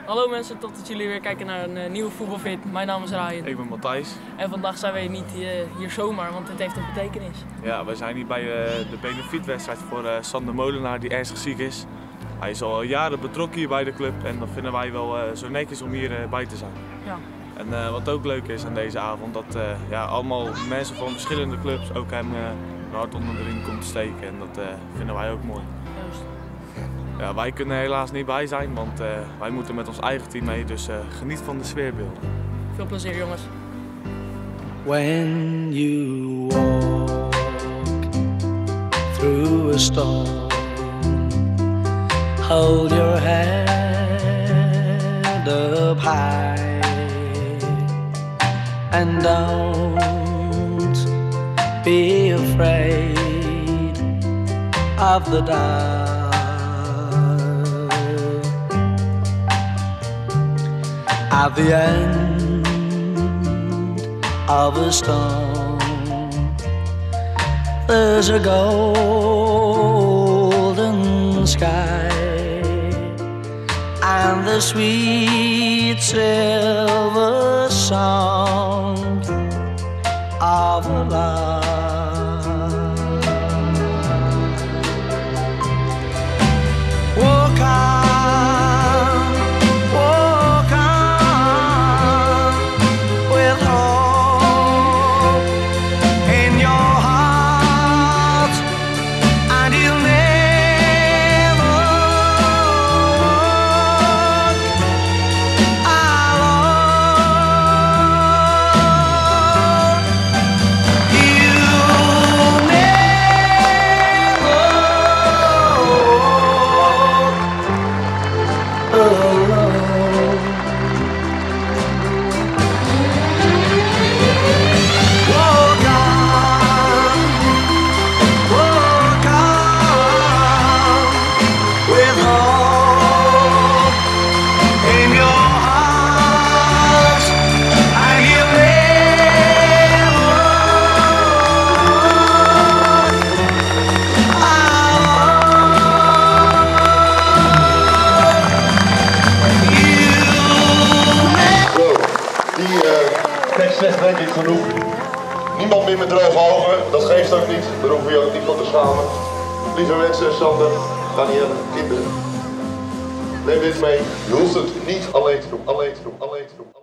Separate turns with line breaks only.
Hallo mensen, tot dat jullie weer kijken naar een nieuwe Voetbalfit. Mijn naam is Ryan.
Ik ben Matthijs.
En vandaag zijn wij niet hier zomaar, want het heeft een betekenis.
Ja, wij zijn hier bij de benefietwedstrijd voor Sander Molenaar die ernstig ziek is. Hij is al jaren betrokken hier bij de club en dat vinden wij wel zo netjes om hier bij te zijn.
Ja.
En wat ook leuk is aan deze avond, dat allemaal mensen van verschillende clubs ook hem een hart onder de riem komt te steken en dat vinden wij ook mooi.
Juist.
Ja, wij kunnen er helaas niet bij zijn, want wij moeten met ons eigen team mee, dus geniet van de sfeerbeelden.
Veel plezier jongens.
When you walk through a storm, hold your head up high and don't be afraid of the dark. At the end of a storm, there's a golden sky and the sweet silver song of love. Walk on, walk on, with hope in your heart, and you'll never walk alone. You'll never walk alone. Walk on, with hope in your heart, and you'll never
Zo, die tekst zegt denk ik genoeg. Niemand meer met droge ogen, dat geeft ook niet. Daar hoef je ook niet van te schamen. Lieve mensen, Sander, Danielle, kinderen. Neem dit mee. Je hoeft het niet alleen te doen, alleen te doen, alleen te doen.